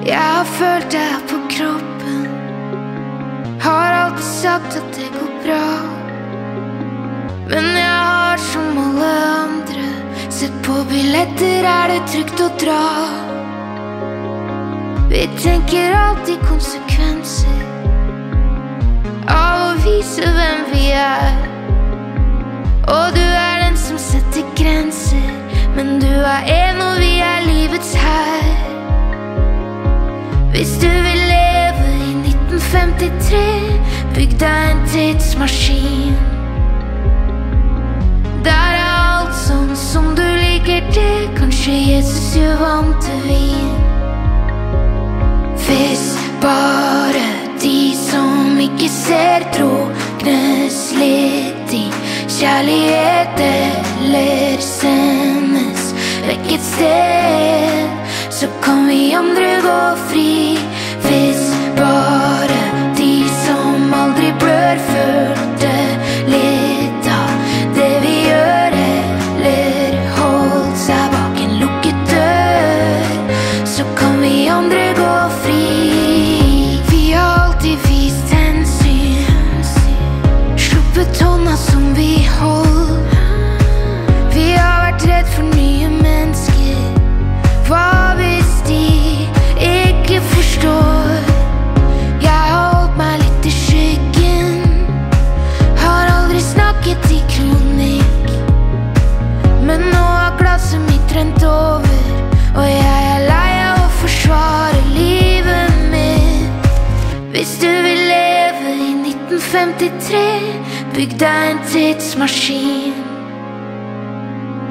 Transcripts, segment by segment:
Jeg har følt deg på kroppen, har alltid sagt at det går bra. Men jeg har som alle andre sett på billetter, er det trygt å dra. Vi tenker alltid konsekvenser av å vise hvem vi er. Og du er den som setter grenser, men du er en og vi er livets her. Hvis du vil leve i 1953, bygg deg en tidsmaskin. Der er alt sånn som du liker det, kanskje Jesus gjør vann til vin. Hvis bare de som ikke ser druknes litt i kjærlighet eller sendes vekk et sted, så kan vi andre gå fri. Hvis bare de som aldri blør følte litt av det vi gjør, eller holdt seg bak en lukket dør, så kan vi andre gå fri. Vi har alltid vist hensyn, sluppet hånda som vi holdt. Vi har vært redd for nye mennesker. Hva hvis de ikke forstår? Jeg har holdt meg litt i skyggen, har aldri snakket i kronikk. Men nå har glasset mitt rent over, og jeg er lei av å forsvare livet mitt. Hvis du vil leve i 1953, bygg deg en tidsmaskin.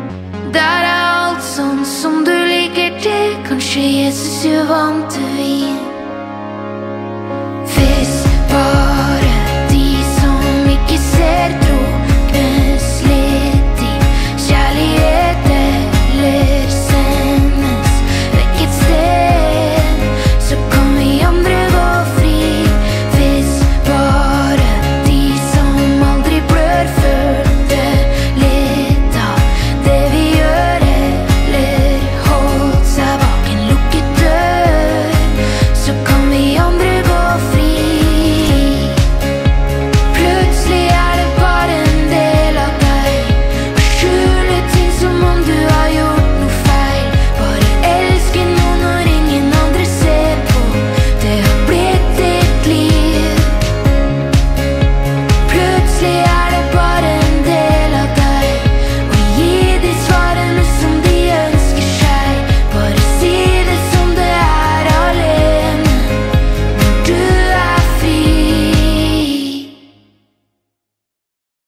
Der er alt sånn som du liker det, kanskje Jesus gjør vann til vin.